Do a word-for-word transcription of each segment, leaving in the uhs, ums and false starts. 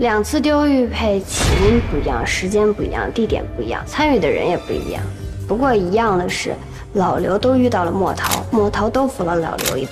两次丢玉佩，起因不一样，时间不一样，地点不一样，参与的人也不一样。不过一样的是，老刘都遇到了莫桃，莫桃都扶了老刘一把。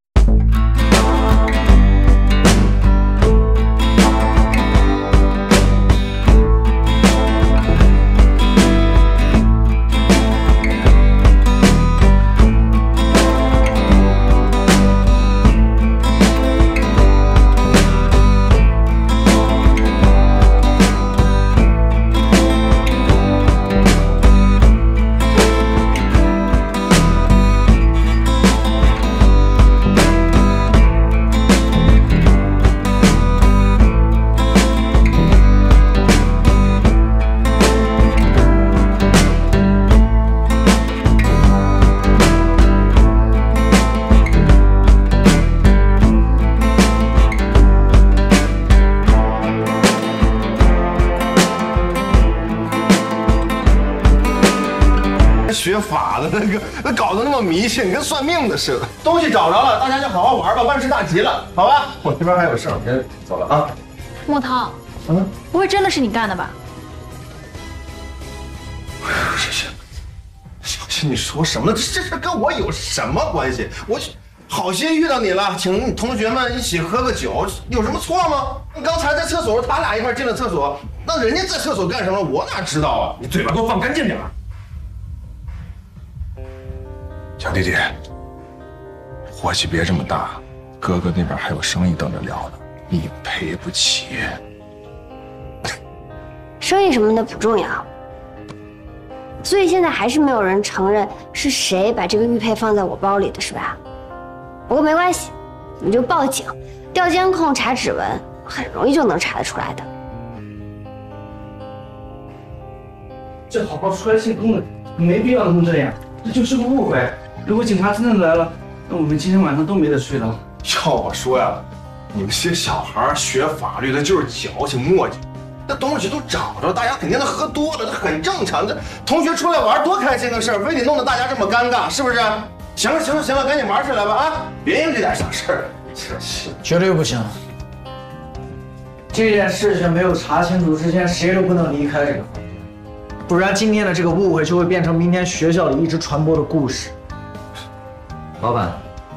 学法的那个，那搞得那么迷信，跟算命的似的。东西找着了，大家就好好玩吧，万事大吉了，好吧？我这边还有事，我先走了啊。 莫涛，嗯，不会真的是你干的吧？ 小新，小新，你说什么呢？这这事跟我有什么关系？我好心遇到你了，请你同学们一起喝个酒，有什么错吗？你刚才在厕所，他俩一块进了厕所，那人家在厕所干什么？我哪知道啊？你嘴巴给我放干净点。 小弟弟，火气别这么大，哥哥那边还有生意等着聊呢，你赔不起。 生意什么的不重要，所以现在还是没有人承认是谁把这个玉佩放在我包里的，是吧？不过没关系，你就报警，调监控查指纹，很容易就能查得出来的。 这好好出来信封的，没必要弄这样，这就是个误会。 如果警察真的来了，那我们今天晚上都没得睡了。 要我说呀，你们这些小孩学法律的就是矫情磨叽，那东西都找着，大家肯定都喝多了，这很正常。这同学出来玩多开心的事儿，非得弄得大家这么尴尬，是不是？行了行了行了，赶紧玩起来吧啊！别因为这点小事儿，真是绝对不行。这件事情没有查清楚之前，谁都不能离开这个房间，不然今天的这个误会就会变成明天学校里一直传播的故事。 老板，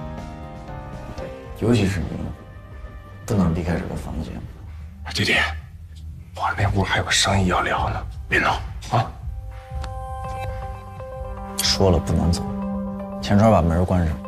尤其是你，不能离开这个房间。 弟弟，我那屋还有个生意要聊呢，别闹啊！ 说了不能走，钱川把门关上。